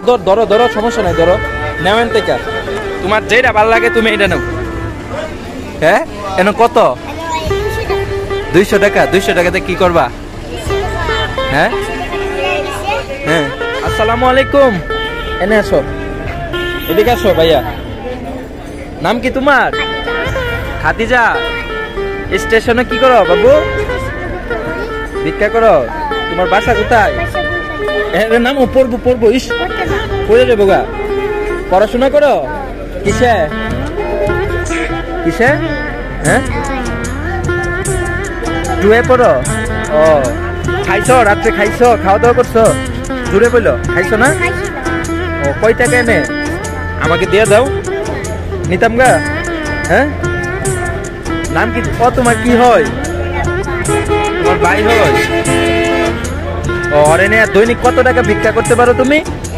ধরো ধরো, সমস্যা নাই, ধরো নেও এন থেকে। তোমার যেটা ভালো লাগে তুমি এটা নাও। হ্যাঁ, এন কত? 200 টাকা। 200 টাকাতে কি করবা? হ্যাঁ হ্যাঁ, আসসালামু আলাইকুম। এনে আসো, এদিকে আসো ভাইয়া। নাম কি তোমার? খাদিজা। স্টেশনে কি করো বাবু? ভিক্ষা করো। তোমার বাসা কোথায়? নাম পড়বো পড়বো, ইস পড়ে যাবো গা। পড়াশোনা করো কিসে? কিসে? হ্যাঁ, টুয়ে পড়ো। ও, খাইছো রাত্রে? খাইছো, খাওয়া দাওয়া করছো? দূরে বললো খাইছো না? ও, কয় টাকা এনে আমাকে দিয়ে দাও, নিতাম গা। হ্যাঁ, নাম কি? ও, তোমার কি হয়? তোমার ভাই হয়? ও, আর এনে দৈনিক কত টাকা ভিক্ষা করতে পারো তুমি?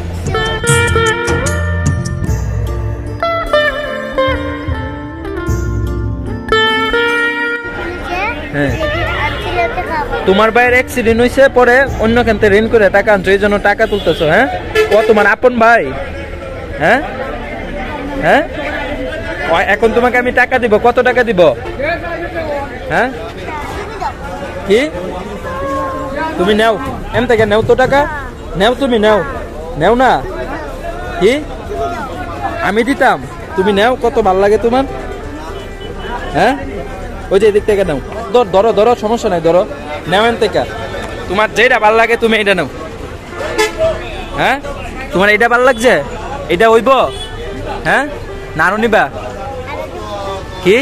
হ্যাঁ, তোমার ভাইয়ের অ্যাক্সিডেন্ট হয়েছে, পরে অন্য খানতে ঋণ করে টাকা আনছো, এই জন্য টাকা তুলতেছো। হ্যাঁ, ও তোমার আপন ভাই? হ্যাঁ হ্যাঁ, এখন তোমাকে আমি টাকা দিব, কত টাকা দিব? হ্যাঁ, কি তুমি নেও এম থেকে, নেও তো টাকা, নেও তুমি, নেও নেও না, কি আমি দিতাম? তুমি নেও, কত ভাল লাগে তোমার? হ্যাঁ, ওই যে এদিক থেকে নাও, ধরো ধরো, সমস্যা নাই, ধরো নেও এন থেকে। তোমার যেটা ভাল লাগে তুমি এটা নাও। হ্যাঁ, তোমার এটা ভাল লাগছে? এটা হইব? হ্যাঁ, না আরো নিবা? কি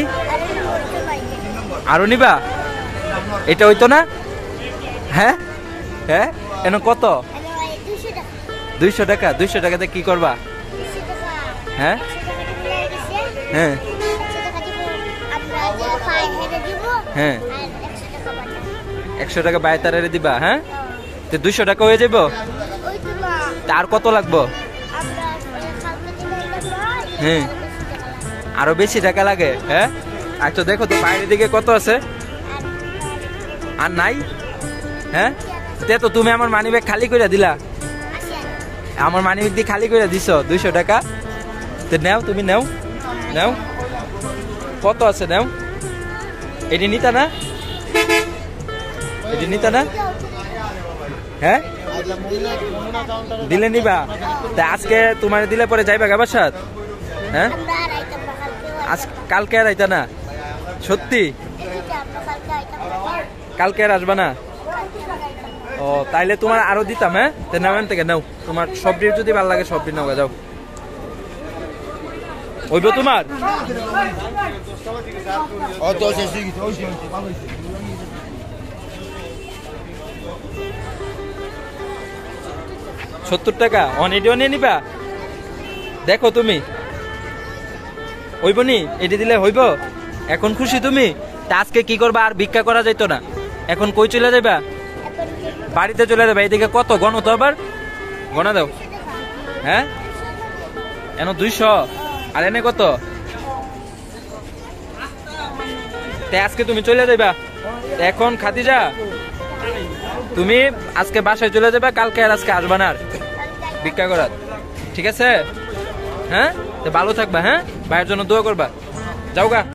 আরো নিবা? এটা হইতো না? হ্যাঁ হ্যাঁ, এন কত? 200 টাকা। 200 টাকাতে কি করবা? হ্যাঁ হ্যাঁ হ্যাঁ, 100 টাকা বাইতারে দিবা। হ্যাঁ, 200 টাকা হয়ে যাবো? আর কত লাগবো? হ্যাঁ, আরো বেশি টাকা লাগে। হ্যাঁ, আচ্ছা দেখো তো বাইরের দিকে কত আছে, আর নাই? হ্যাঁ, তো তুমি আমার মানি ব্যাগ খালি করে দিলা, আমার মানি ব্যাগ দিয়ে খালি করে দিছো 200 টাকা। তো নেও, তুমি নেও, নেও কত আছে, নেও। এটি নিতা না? এটি নিতা না? হ্যাঁ, দিলে নিবা? তা আজকে তোমার দিলে পরে যাইবা গাবার সাথ? হ্যাঁ, আজ কালকে আর আইতা না? সত্যি কালকে আর আসবা না? ও, তাইলে তোমার আরো দিতাম। হ্যাঁ, নামেন থেকে নাও, তোমার সবজি যদি ভালো লাগে সবজি নাও, যাও। ওইব তোমার? 70 টাকা অনেডিও নিয়ে নিবা? দেখো তুমি হইব নি? এটি দিলে হইব? এখন খুশি তুমি? তা আজকে কি করবা? আর ভিক্ষা করা যাইতো না, এখন কই চলে যাবা? বাড়িতে চলে যাবে। এদিকে কত গণ তো, আবার গণা দাও। হ্যাঁ, এন 200, আর এনে কত? আজকে তুমি চলে যাবা। এখন খাদিজা, তুমি আজকে বাসায় চলে যাবে, কালকে আর আজকে আসবা না আর ভিক্ষা করার, ঠিক আছে? হ্যাঁ, ভালো থাকবা। হ্যাঁ, ভাইয়ের জন্য দোয়া করবা। যাও গা।